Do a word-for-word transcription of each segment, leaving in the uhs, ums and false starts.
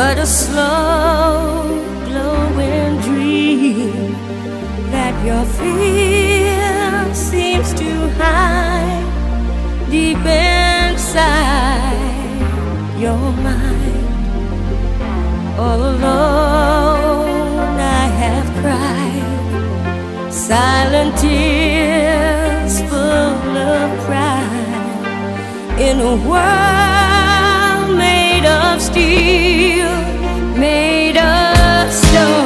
but a slow glowing dream that your fear seems to hide deep inside your mind. All alone I have cried silent tears full of pride in a world made of steel, made of stone.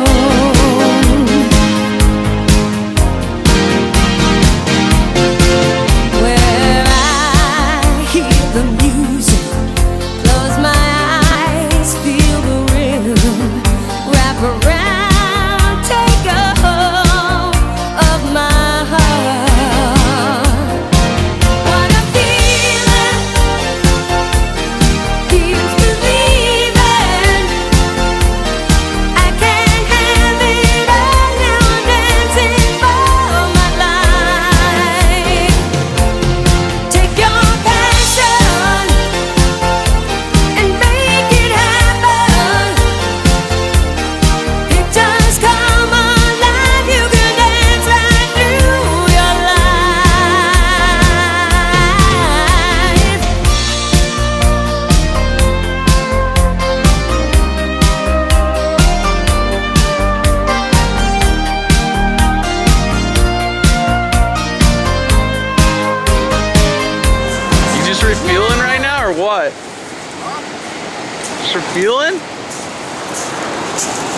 Where I hear the music, close my eyes, feel the rhythm, wrap around, take a hold of my heart. What a feeling, keeps believing. I can't have it all now, I'm dancing for my life. Take your passion and make it happen. Pictures come alive, you can dance right through your life. You just refueling right now or what? Just refueling?